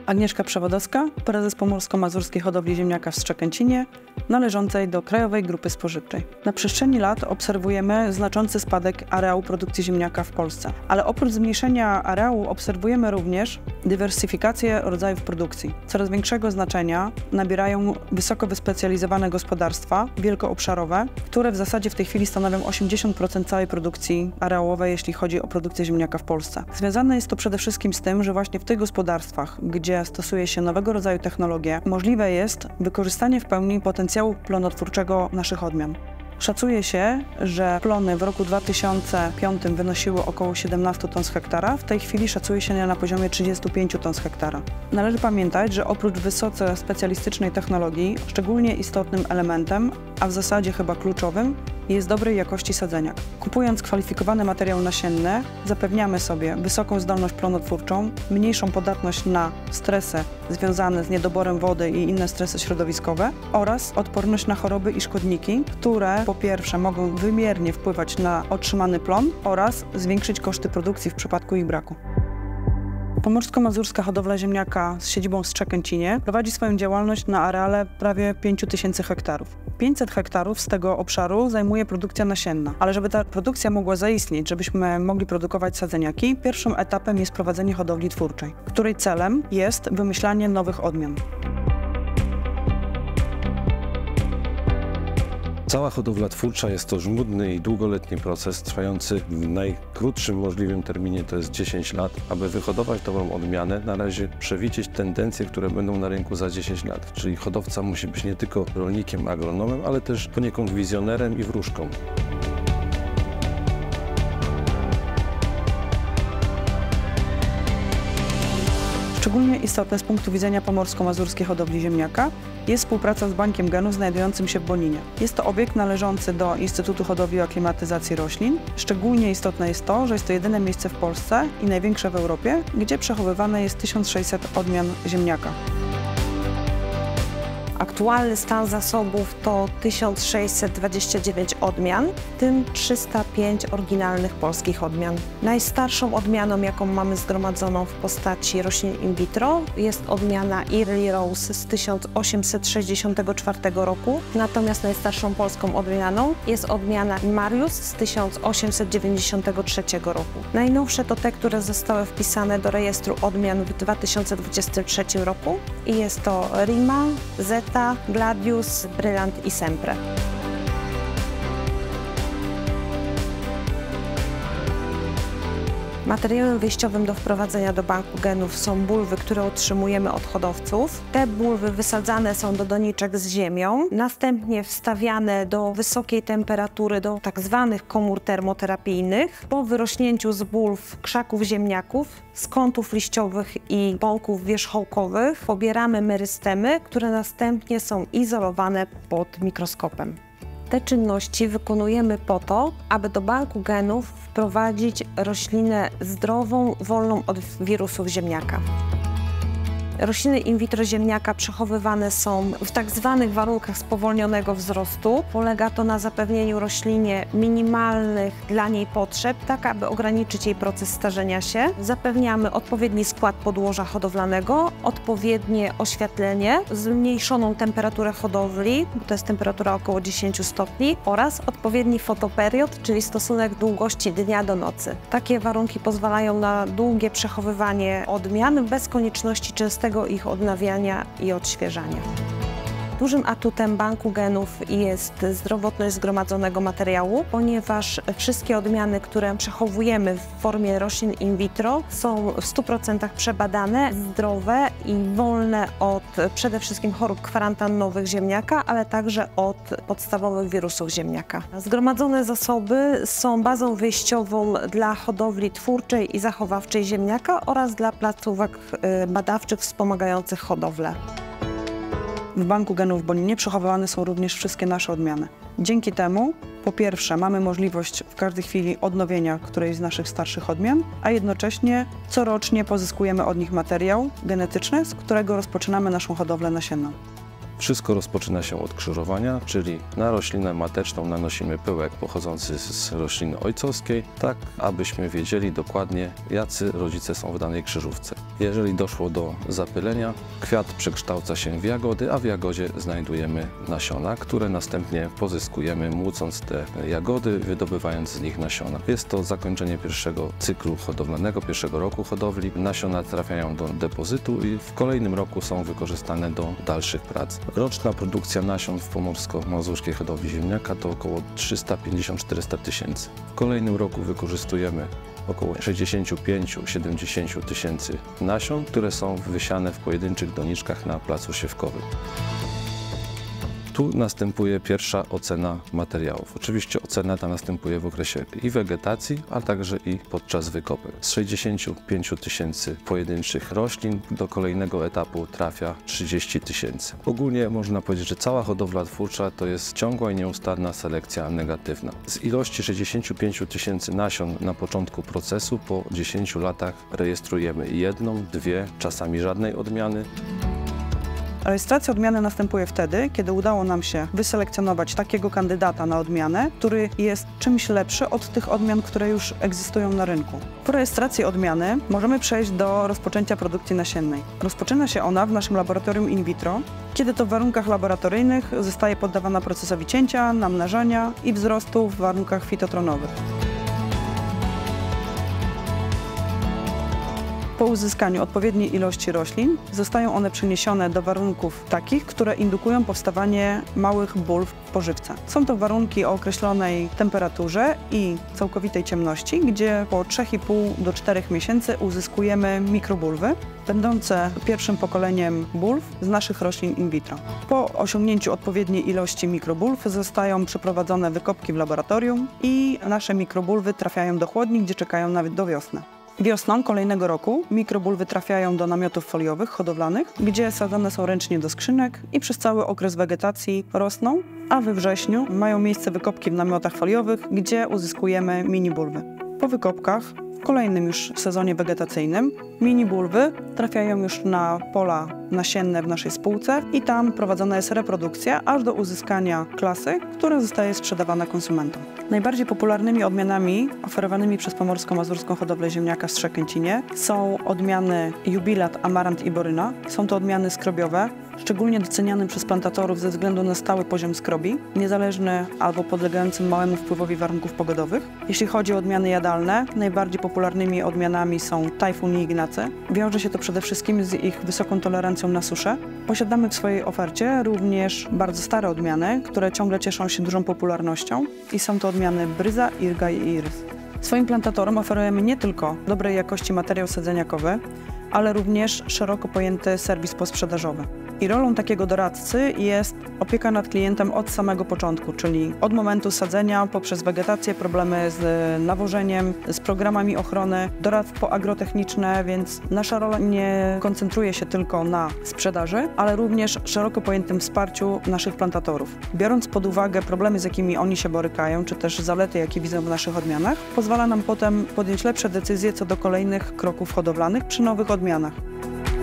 Agnieszka Przewodowska, prezes Pomorsko-Mazurskiej Hodowli Ziemniaka w Strzekęcinie, należącej do Krajowej Grupy Spożywczej. Na przestrzeni lat obserwujemy znaczący spadek areału produkcji ziemniaka w Polsce, ale oprócz zmniejszenia areału obserwujemy również dywersyfikację rodzajów produkcji. Coraz większego znaczenia nabierają wysoko wyspecjalizowane gospodarstwa wielkoobszarowe, które w zasadzie w tej chwili stanowią 80% całej produkcji areałowej, jeśli chodzi o produkcję ziemniaka w Polsce. Związane jest to przede wszystkim z tym, że właśnie w tych gospodarstwach, gdzie stosuje się nowego rodzaju technologie, możliwe jest wykorzystanie w pełni potencjału plonotwórczego naszych odmian. Szacuje się, że plony w roku 2005 wynosiły około 17 ton z hektara, w tej chwili szacuje się je na poziomie 35 ton z hektara. Należy pamiętać, że oprócz wysoce specjalistycznej technologii, szczególnie istotnym elementem, a w zasadzie chyba kluczowym, jest dobrej jakości sadzeniak. Kupując kwalifikowany materiał nasienny, zapewniamy sobie wysoką zdolność plonotwórczą, mniejszą podatność na stresy związane z niedoborem wody i inne stresy środowiskowe oraz odporność na choroby i szkodniki, które po pierwsze mogą wymiernie wpływać na otrzymany plon oraz zwiększyć koszty produkcji w przypadku ich braku. Pomorsko-Mazurska Hodowla Ziemniaka z siedzibą w Strzekęcinie prowadzi swoją działalność na areale prawie 5000 hektarów. 500 hektarów z tego obszaru zajmuje produkcja nasienna, ale żeby ta produkcja mogła zaistnieć, żebyśmy mogli produkować sadzeniaki, pierwszym etapem jest prowadzenie hodowli twórczej, której celem jest wymyślanie nowych odmian. Cała hodowla twórcza jest to żmudny i długoletni proces, trwający w najkrótszym możliwym terminie, to jest 10 lat. Aby wyhodować dobrą odmianę, należy przewidzieć tendencje, które będą na rynku za 10 lat. Czyli hodowca musi być nie tylko rolnikiem, agronomem, ale też poniekąd wizjonerem i wróżką. Szczególnie istotne z punktu widzenia Pomorsko-Mazurskiej Hodowli Ziemniaka jest współpraca z Bankiem Genów znajdującym się w Boninie. Jest to obiekt należący do Instytutu Hodowli i Aklimatyzacji Roślin. Szczególnie istotne jest to, że jest to jedyne miejsce w Polsce i największe w Europie, gdzie przechowywane jest 1600 odmian ziemniaka. Aktualny stan zasobów to 1629 odmian, w tym 305 oryginalnych polskich odmian. Najstarszą odmianą, jaką mamy zgromadzoną w postaci roślin in vitro, jest odmiana Early Rose z 1864 roku, natomiast najstarszą polską odmianą jest odmiana Marius z 1893 roku. Najnowsze to te, które zostały wpisane do rejestru odmian w 2023 roku i jest to Rima, Zeta, Gladius, Brylant i Sempre. Materiałem wyjściowym do wprowadzenia do banku genów są bulwy, które otrzymujemy od hodowców. Te bulwy wysadzane są do doniczek z ziemią, następnie wstawiane do wysokiej temperatury, do tak zwanych komór termoterapijnych. Po wyrośnięciu z bulw krzaków ziemniaków, z kątów liściowych i bąków wierzchołkowych pobieramy merystemy, które następnie są izolowane pod mikroskopem. Te czynności wykonujemy po to, aby do banku genów wprowadzić roślinę zdrową, wolną od wirusów ziemniaka. Rośliny in vitro ziemniaka przechowywane są w tak zwanych warunkach spowolnionego wzrostu. Polega to na zapewnieniu roślinie minimalnych dla niej potrzeb, tak aby ograniczyć jej proces starzenia się. Zapewniamy odpowiedni skład podłoża hodowlanego, odpowiednie oświetlenie, zmniejszoną temperaturę hodowli, bo to jest temperatura około 10 stopni, oraz odpowiedni fotoperiod, czyli stosunek długości dnia do nocy. Takie warunki pozwalają na długie przechowywanie odmian bez konieczności częstego ich odnawiania i odświeżania. Dużym atutem banku genów jest zdrowotność zgromadzonego materiału, ponieważ wszystkie odmiany, które przechowujemy w formie roślin in vitro, są w 100% przebadane, zdrowe i wolne od przede wszystkim chorób kwarantannowych ziemniaka, ale także od podstawowych wirusów ziemniaka. Zgromadzone zasoby są bazą wyjściową dla hodowli twórczej i zachowawczej ziemniaka oraz dla placówek badawczych wspomagających hodowlę. W Banku Genów w Boninie przechowywane są również wszystkie nasze odmiany. Dzięki temu, po pierwsze, mamy możliwość w każdej chwili odnowienia którejś z naszych starszych odmian, a jednocześnie corocznie pozyskujemy od nich materiał genetyczny, z którego rozpoczynamy naszą hodowlę nasienną. Wszystko rozpoczyna się od krzyżowania, czyli na roślinę mateczną nanosimy pyłek pochodzący z rośliny ojcowskiej, tak abyśmy wiedzieli dokładnie, jacy rodzice są w danej krzyżówce. Jeżeli doszło do zapylenia, kwiat przekształca się w jagody, a w jagodzie znajdujemy nasiona, które następnie pozyskujemy, młócąc te jagody, wydobywając z nich nasiona. Jest to zakończenie pierwszego cyklu hodowlanego, pierwszego roku hodowli. Nasiona trafiają do depozytu i w kolejnym roku są wykorzystane do dalszych prac. Roczna produkcja nasion w pomorsko-mazurskiej hodowli ziemniaka to około 350-400 tysięcy. W kolejnym roku wykorzystujemy około 65-70 tysięcy nasion, które są wysiane w pojedynczych doniczkach na placu siewkowym. Tu następuje pierwsza ocena materiałów. Oczywiście ocena ta następuje w okresie i wegetacji, a także i podczas wykopek. Z 65 tysięcy pojedynczych roślin do kolejnego etapu trafia 30 tysięcy. Ogólnie można powiedzieć, że cała hodowla twórcza to jest ciągła i nieustanna selekcja negatywna. Z ilości 65 tysięcy nasion na początku procesu po 10 latach rejestrujemy jedną, dwie, czasami żadnej odmiany. Rejestracja odmiany następuje wtedy, kiedy udało nam się wyselekcjonować takiego kandydata na odmianę, który jest czymś lepszy od tych odmian, które już egzystują na rynku. Po rejestracji odmiany możemy przejść do rozpoczęcia produkcji nasiennej. Rozpoczyna się ona w naszym laboratorium in vitro, kiedy to w warunkach laboratoryjnych zostaje poddawana procesowi cięcia, namnażania i wzrostu w warunkach fitotronowych. Po uzyskaniu odpowiedniej ilości roślin zostają one przeniesione do warunków takich, które indukują powstawanie małych bulw w pożywce. Są to warunki o określonej temperaturze i całkowitej ciemności, gdzie po 3,5 do 4 miesięcy uzyskujemy mikrobulwy, będące pierwszym pokoleniem bulw z naszych roślin in vitro. Po osiągnięciu odpowiedniej ilości mikrobulw zostają przeprowadzone wykopki w laboratorium i nasze mikrobulwy trafiają do chłodni, gdzie czekają nawet do wiosny. Wiosną kolejnego roku mikrobulwy trafiają do namiotów foliowych, hodowlanych, gdzie sadzone są ręcznie do skrzynek i przez cały okres wegetacji rosną, a we wrześniu mają miejsce wykopki w namiotach foliowych, gdzie uzyskujemy mini bulwy. Po wykopkach w kolejnym już sezonie wegetacyjnym mini bulwy trafiają już na pola nasienne w naszej spółce i tam prowadzona jest reprodukcja aż do uzyskania klasy, która zostaje sprzedawana konsumentom. Najbardziej popularnymi odmianami oferowanymi przez Pomorsko-Mazurską Hodowlę Ziemniaka w Strzekęcinie są odmiany Jubilat, Amarant i Boryna. Są to odmiany skrobiowe, szczególnie docenianym przez plantatorów ze względu na stały poziom skrobi, niezależny albo podlegający małemu wpływowi warunków pogodowych. Jeśli chodzi o odmiany jadalne, najbardziej popularnymi odmianami są Tajfun i Ignacy. Wiąże się to przede wszystkim z ich wysoką tolerancją na suszę. Posiadamy w swojej ofercie również bardzo stare odmiany, które ciągle cieszą się dużą popularnością i są to odmiany Bryza, Irga i Iris. Swoim plantatorom oferujemy nie tylko dobrej jakości materiał sadzeniakowy, ale również szeroko pojęty serwis posprzedażowy. I rolą takiego doradcy jest opieka nad klientem od samego początku, czyli od momentu sadzenia poprzez wegetację, problemy z nawożeniem, z programami ochrony, doradztwo agrotechniczne, więc nasza rola nie koncentruje się tylko na sprzedaży, ale również szeroko pojętym wsparciu naszych plantatorów. Biorąc pod uwagę problemy, z jakimi oni się borykają, czy też zalety, jakie widzą w naszych odmianach, pozwala nam potem podjąć lepsze decyzje co do kolejnych kroków hodowlanych przy nowych odmianach.